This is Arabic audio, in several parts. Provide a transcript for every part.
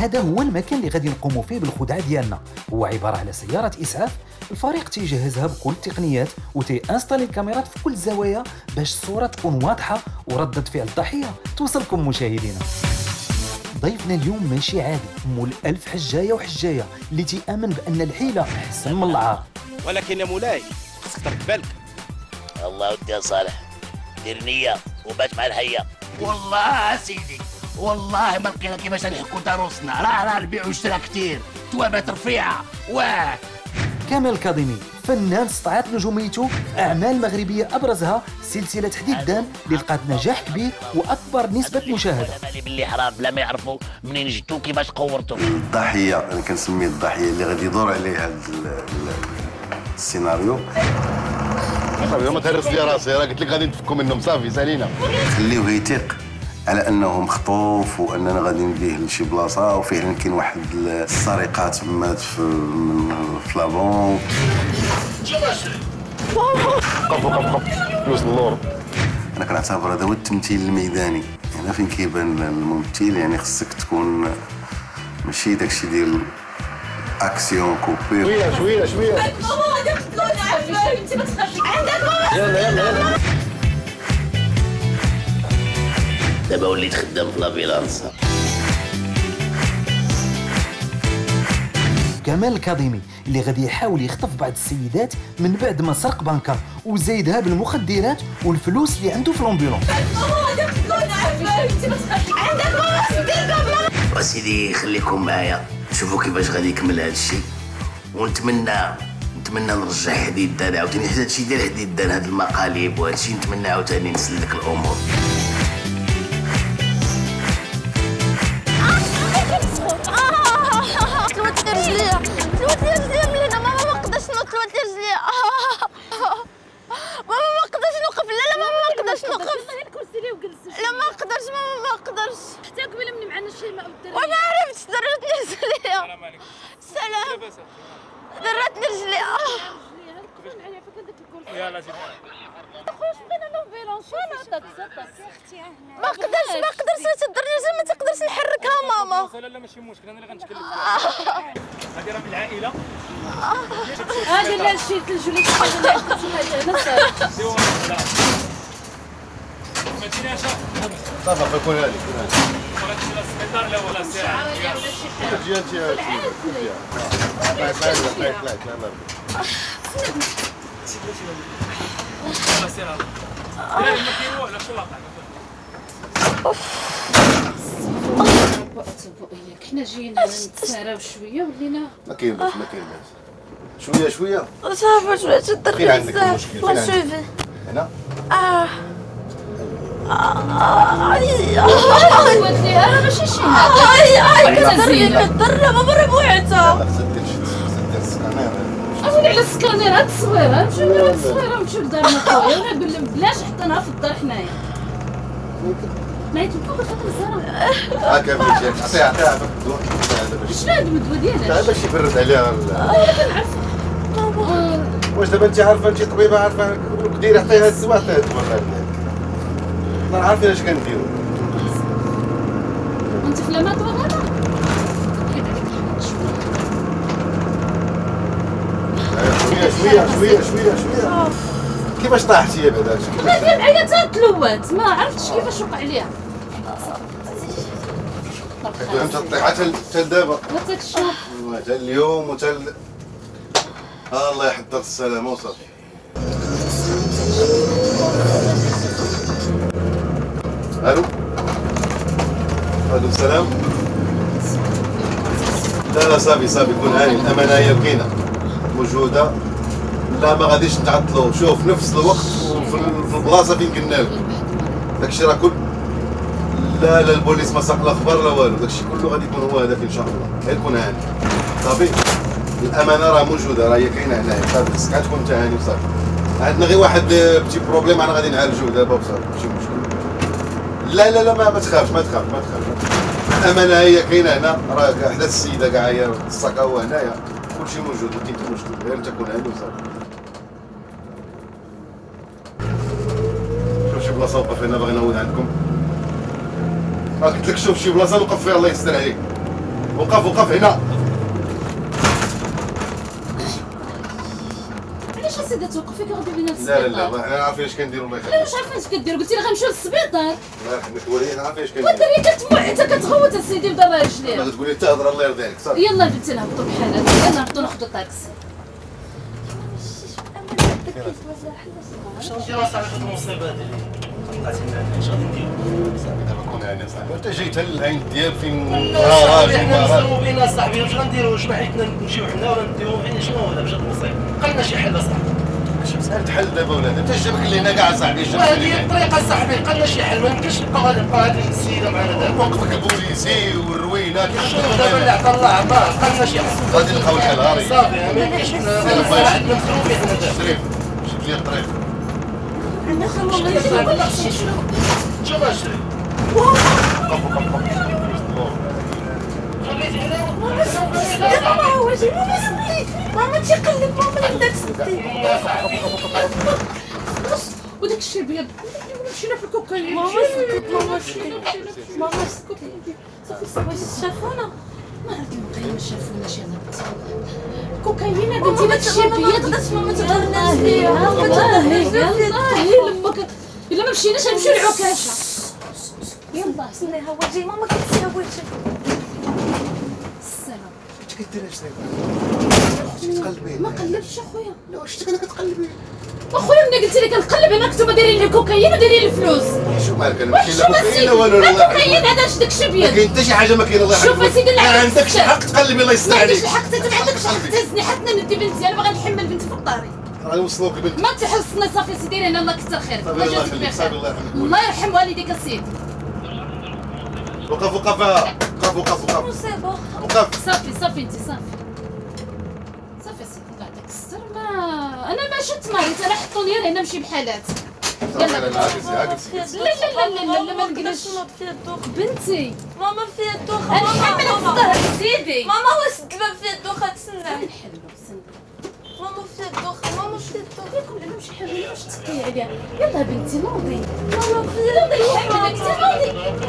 هذا هو المكان اللي غادي نقوموا فيه بالخدعه ديالنا. هو عباره على سياره اسعاف. الفريق تيجهزها بكل التقنيات وتيانستالي الكاميرات في كل الزوايا باش الصوره تكون واضحه وردة فعل الضحيه توصلكم مشاهدينا. ضيفنا اليوم ماشي عادي، مول 1000 حجايه وحجايه اللي تيامن بان الحيله احسن من العار. ولكن يا مولاي خصك ترد بالك. الله ودي يا صالح، دير نية وبات مع الحية. والله سيدي والله ما لقينا كيفاش نحكوا دروسنا، راه البيع والشراء كثير، توابات رفيعه واه. كامل الكاظمي فنان استطاعت نجوميته في اعمال مغربيه ابرزها سلسله حديد الدان اللي لقات نجاح كبير واكبر نسبه مشاهده. بالي باللي حرام بلا ما يعرفوا منين جبتوا كيفاش قورتوا. الضحيه انا كنسميه الضحيه اللي غادي يدور عليه هذا السيناريو. صافي ما تهرس لي راسي، راه قلت لك غادي نتفكوا منهم صافي سالينا. خليوه يثيق على انه مخطوف واننا غادي نديه لشي بلاصه، وفعلا كاين واحد السرقات مات في لابونك. قف فلوس اللور. انا كنعتبر هذا هو التمثيل الميداني، هنا فين كيبان الممثل. يعني خصك تكون ماشي داكشي ديال اكسيون كوبي. شويه ماما غادي يقتلونا عفاك، انت ما تخافش عندك. يلا دابا وليت خدام في لافيلانس. كمال الكاظمي اللي غادي يحاول يخطف بعض السيدات من بعد ما سرق بنكه وزايدها بالمخدرات والفلوس اللي عنده في لومبيلون. ماما غادي يقتلونا عفاك، انت ما تخافش عندك. ماما دير وسيدي خليكم معايا شوفوا كيفاش غادي يكمل هذا الشيء، ونتمنى نرجع حديد الدان عاوتاني، حتى هادشي ديال حديد الدان هاد المقالب وهذا الشيء نتمنى عاوتاني نسلك الامور. تلوت رجليا ملينا. ماما ما نقدرش نوض، تلوت رجليا. ماما ما نقدرش نوقف. لا ماما ما نقدرش نوقف. والله الكرسي لي وجلس. لا ما نقدرش ماما ما نقدرش. حتى قبيله من معنا الشيماء والدراري. وما عرفتش درتني رجليا. السلام عليكم. السلام. درتني رجليا. كيفاش معايا فك هذاك الكرسي. يلا سيدي خويا بغينا لومبيلونس. انا عطاك اختي هنا. ما نقدرش لا تدرني رجلي، ما تقدرش نحركها ماما. لا لا ماشي مشكل، انا اللي غنتكلم فيها. هذه راه من العائله. هذا لا شي الجلوس هذا هنا سيوا لا ما تجيناش صافي كون هذيك بغيت تجي للسبيطار لا ولا ساعه. تجي انت يلا سير هذا لا ما كاين والو شو واقع. حنا جينا نتساراو شويه ولينا ما كاين باس شويه صافي شدر فين عندك بزاف. المشكل؟ لا فين عندك؟ شوفي. هنا وديها راه ماشي شي حاجه. كتضرب ماما بوعتها. لا خصك دير السكانير. اجي على السكانير هاد التصويره نمشيو نديرو التصويره ونمشيو لدارنا خويا ونقول لهم بلاش حتى نهار في الدار حنايا. ما يتبقى بخاطر الزهره. هاكا بنتي عطيها بالدواء هذا باش شنو هاد المدوه ديالك؟ باش يبرد عليها. كنعرف. واش دابا انت عارفه انت طبيبه عارفه ديري عطيها الدواء عطيها الدواء ما عارفين اش كنديرو. وانت في لاماطو هذا؟ شويه كيفاش طاحتي يا بعدا؟ لا ديال معايا حتى تلوات ما عرفتش كيفاش وقع ليها. انت تطيح حتى دابا حتى تشوف. حتى اليوم وحتى الله يحضر السلامه وصافي. الو السلام. لا صافي كون هاني، الامانه هي كاينه موجوده. لا ما غاديش نتعطلوا، شوف نفس الوقت وفي البلاصه فين قلنا لك. داكشي راه كل لا البوليس ما ساق لا خبر لا والو، داكشي كله غادي يكون هو هذاك ان شاء الله. غير كون هاني صافي. الامانه راه موجوده، راه هي كاينه هنايا صافي. خصك تكون انت هاني وصافي. عندنا غير واحد بتي بروبليم انا غادي نعالجوه دابا وصافي ماشي مشكل. لا ما تخافش. الامانه هي كاينه هنا، راه حدا السيده كاع هي الصاك هو هنايا، كلشي موجود، ما كاين حتى مشكل. غير انت كون هاني وصافي. شوف شي بلاصه وقف هنا باغي نعاود عندكم. قلت لك شوف شي بلاصه نوقف فيها الله يستر عليك. وقف هنا. علاش اسيدي توقفي كغادي بينا لا للسبيطار؟ لا لا انا عارف اش كنديروا الله لا يخليك. واش عارفه اش كدير؟ قلتي لي غنمشيو للسبيطار. الله يرحمك ولي انا عارف اش كندير. والدريه كتموع حتى كتغوت اسيدي ودابا رجليها. ما تقولي تهضر الله يرضي عليك صافي. يلا بنتي نهبطوا بحال هكا، يلا نهبطوا ناخذوا طاكسي. واش غنديرو اصاحبي في المصيبه هادي؟ طلعتي معنا اش غادي نديرو؟ دابا كون هاني صاحبي انت جيت للعين ديال فين صاحبي حنا نسلمو بينا صاحبي واش غنديرو؟ واش ما حيتنا نمشيو حنا ولا نديرو فين؟ شنو هو دابا جات المصيبه؟ قلنا شي حل اصاحبي. اش مسألة حل دابا ولا انت جابك لينا كاع صاحبي وهذه الطريقه صاحبي قلنا شي حل ما يمكنش نبقاو هذه السيده معنا دابا. وقفك البوليسي والروينات شنو دابا اللي عطا الله عطاه قلنا شي حل غادي نلقاو الحل هاري صافي ما يمكنش حنا عندنا مخلوقين حنا دابا. شريف شد لي الطريق شوف اش ماما هو جاي ماما سدي ماما تيقلب ماما اللي بدات تسدي وداك الشيء البيض مشينا في الكوكايين. ماما سكت ماما سكت ماما سكت صافي واش شافونا ما عرفت المقيم ما شافوناش يا بنتي. الكوكايين يا بنتي داك الشيء البيض. ماما تهضرناش ليا والله لمك الا ما مشيناش غنمشيو للعكاشه. يلا سني هو جاي ماما كتساوي السلام. اش كدير اش تقلبي ما قلبتش اخويا. لا واش كنت كتقلبي اخويا ملي قلت لك نقلب انا كنتو دايرين لي الكوكايين ودايرين الفلوس. شو مالك انا ماشي لا كوكايين والو لا الله الكوكايين هذا اش داكشي ما بيض. كاين حتى شي حاجه ما كاين الله شوف اسيدي اللي ما عندك عندكش الحق تقلبي الله يستر ما عنديش عليك. الحق حتى ما عندكش الحق تهزني حتى ندي بنتي انا باغا نحمل بنتي فوق داري. غنوصلوك البنت ما تحسنا صافي سيدي لنا الله كثر خير. صافي الله الله يجازيك يخليك صافي الله بخير. يرحمك الله يرحم والديك اسيدي. وقف مصيبه وقف صافي انت صافي سيدي الله يعطيك الستر. ما انا ما شفت مريض انا حطوني غير هنا نمشي بحالات. يلا عاكس لا ما نقدرش فيها الدوخ بنتي. ماما فيها الدوخ انا نحملك في الظهر سيدي. ماما هو سد الباب فيها الدوخه تسنى نحلو سنة. ماما فيها الدوخه ماما فيها الدوخه لكم انا مش حابه واش تقي عليها. يلا بنتي نوضي ماما فيها نحملك نوضي.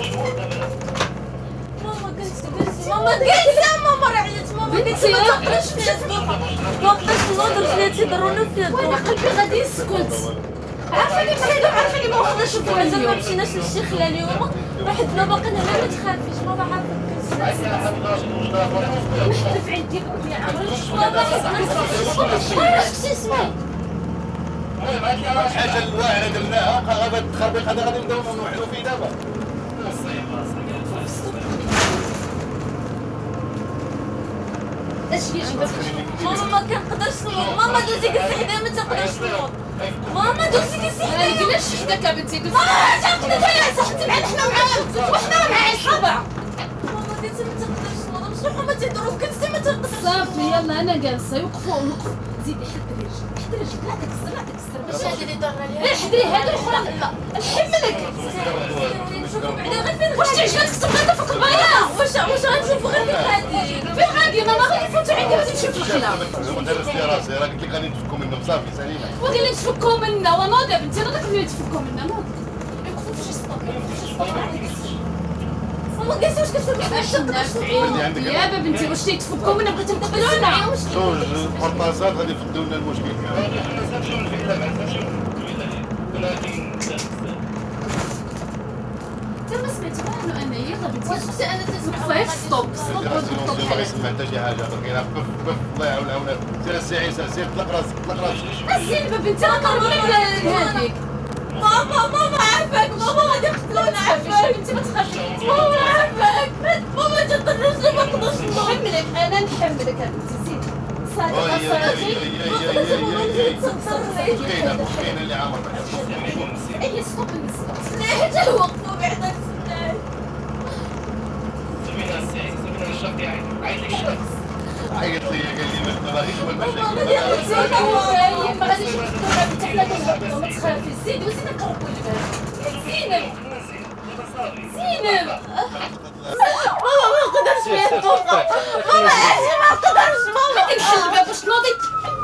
ماما جالسه ماما رعيت ماما جالسه ما تقدرش فيها الدوخه ما نقدرش نوض رجليتي ضروني فيها وانا الدوخه قلبي غادي يسكت. عارفاني مريضه وعارفاني ما واخداش الدواء مازال ما اليوم. مشيناش للشيخ لا اليوم وحدنا باقيين هنا ما تخافيش ماما عارفه نحلف عندي يا عمري. ماما شتي اسمعي الحاجه الواعره درناها غابه التخربيق هذا غادي نبداو نوحلوا فيه دابا. اش يجي ماما ما كنقدرش نوض ماما دوزي كتسيدي ما تقدرش تنوض ماما دوزي انا كتسيدي قلنا شفتك بنتي. ماما تقدر ولا صحتي معنا حنا معاك وحنا مع الصبع. ماما قالت ما تقدرش تنوض مصلحه ما تضرب كنتي ما تقدرش صافي يلا انا جالسه يوقفوا زيدي حدري رجلك لا تكسر واش هذا اللي ضرنا ليها لا حدري هذا الاخرى لا نحملك. نشوفوا بعدا غير فين واش تعجبك تبغي فوق البيضه؟ واش غنشوفوا غير فين غادي فين غادي ماما غادي نفوتوا عندي غادي نمشيو في الخلا. درست لي راسي راه قلت لك غادي نتفكوا منهم صافي سليمه. وقال لي تفكوا منا ونوض يا بنتي نوضك ملي تفكوا منا نوض. يوقفوا في شي سطوب ماما قالت واش كتسوي يا بنتي واش تيتفكوا منا بغيتي تقبلونا. زوج قرطاسات غادي يفضوا لنا المشكل. انت ما سمعتي والو انا يلا بنتي. واش اختي انا وقفي في ستوب ما يسمع حتى شي حاجه بقينا بف الله يعاون العونات. سير السي عيسى سير طلق راسك السلبة بنتي راه قربنا لهاديك. ماما عافاك ماما غادي يقتلونا عافاك بنتي ما تخافيش. ماما عافاك ماما تقدرش ما نقدرش نوض نحملك انا نحملك يا بنتي زيدي. صافي كاين اللي عامر اي ستوب نسيت. ليه وقفوا بعدا عيط لي قال لي ما باغيش ما غاديش نقدروا بنتي حنا كنهبطوا ما تخافيش. زيدي وزيدي نقربوا لباب. زينب ماما ما نقدرش فيها الدوخه ماما علاش ما نقدرش ماما غادي نحل الباب باش تنوضي.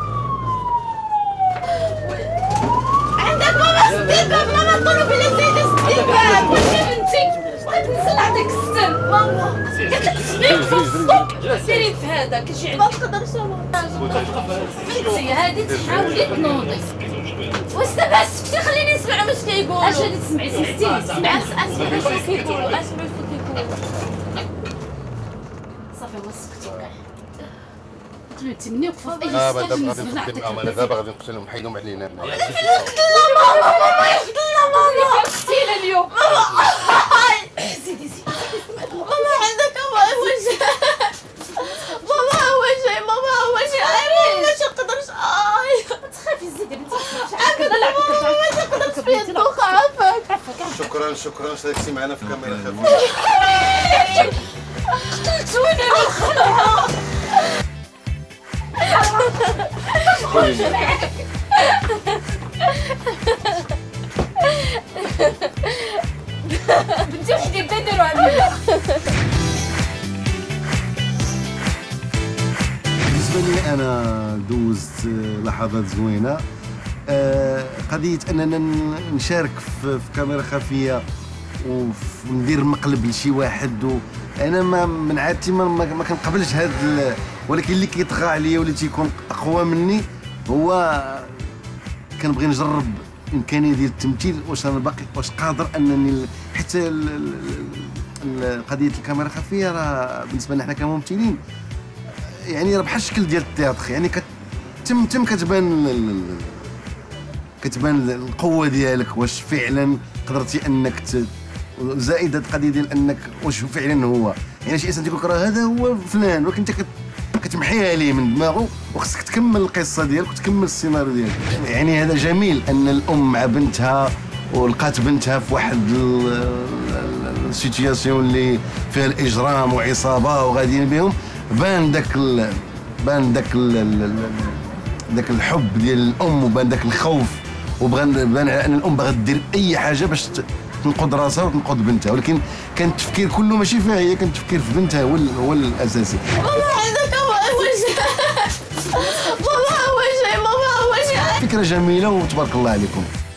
عندك ماما سدي الباب ماما طلبوا لي سيدي سدي الباب يا بنتي بغيت نسال عندك الستر. ماما قلت لك تسمعي في الصبح سيري في هذا كلشي عندك. ما نقدرش بنتي هادي تحاولي تنوضي. واش دابا سكتي خليني نسمع واش كيقولوا. اش غادي تسمعي؟ سمعتي؟ اسمع واش كيقولوا. اسمع واش كيقولوا. صافي ما سكتوا كاع. تبعتي مني وقفوا في اي دابا سكاش غادي نزل نقدم نعطيك. معاهم، انا دابا غادي نقتلهم نحيدهم علينا هنا. ماما يقتلنا ماما. قتيله اليوم. ماما عندك واش ماما هو جاي. ماما هو جاي. ماما ما تقدرش. ما تخافي زيدي بنتي. ماما ما تقدرش في الدوخة. عافاك. شكرا شاركتي معنا في كاميرا خفيفه. قتلتوني بنتي وحدي بدا يديروا عندنا. بالنسبه لي انا دوزت لحظات زوينه. قضيه اننا نشارك في كاميرا خفيه وندير مقلب لشي واحد. انا ما من عادتي ما كنقبلش هاد ولكن اللي كيطغى عليا واللي تيكون اقوى مني هو كنبغي نجرب امكانيه ديال التمثيل. واش انا باقي واش قادر انني حتى قضيه الكاميرا الخفيه راه بالنسبه لنا حنا كممثلين يعني راه بحال الشكل ديال التياتر. يعني تم كتبان القوه ديالك. واش فعلا قدرتي انك زائد هاد القضيه ديال انك واش فعلا هو يعني شي انسان تيقول لك راه هذا هو فلان ولكن انت كتمحيها ليه من دماغه وخصك تكمل القصه ديالك وتكمل السيناريو ديالك. يعني هذا جميل ان الام مع بنتها ولقات بنتها في واحد السيتياسيون اللي فيها الاجرام وعصابه وغاديين بهم. بان داك الحب ديال الام وبان داك الخوف وبان على ان الام باغا دير اي حاجه باش تنقذ راسها وتنقذ بنتها. ولكن كان التفكير كله ماشي فيها هي، كان التفكير في بنتها هو الاساسي. ماما عندك هو جاي. ماما هو جاي. ماما هو جاي. فكره جميله وتبارك الله عليكم.